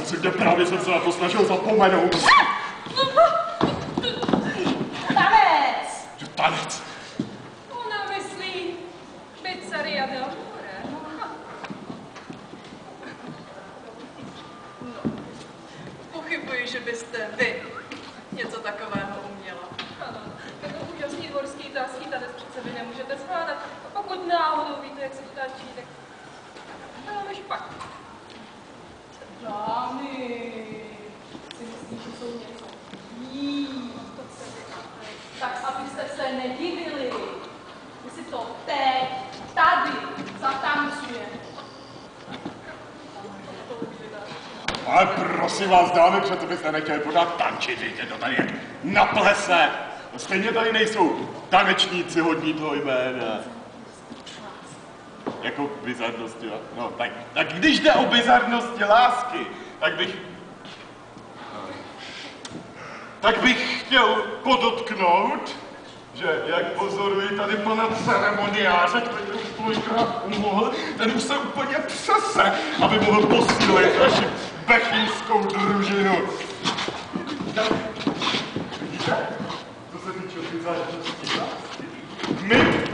Prosím tě, právě jsem se na to snažil zapomenout. Tanec! Že tanec? Ona myslí pizzeria del Amore. No, pochybuji, že byste vy něco takového uměla. Ano, jako úžasný dvorský italský tanec přece vy nemůžete zvládat. A pokud náhodou víte, jak se to táčí, tak velmi špatně. Dámy, si myslíš, že jsou něco ví. Tak abyste se nedivili, my si to teď, tady, zatancuje. Ale prosím vás, dámy, protože byste nechtěli pořád tančit, víte, to tady je na plese. Stejně tady nejsou tanečníci hodní toho jména. Jako bizarnosti, no tak když jde o bizarnosti lásky, tak bych chtěl podotknout, že jak pozoruji tady pana ceremoniáře, který už kolikrát umohl, ten už se úplně přese, aby mohl posílit naši bechynskou družinu. Vidíte? Co se týče bizarnosti lásky, my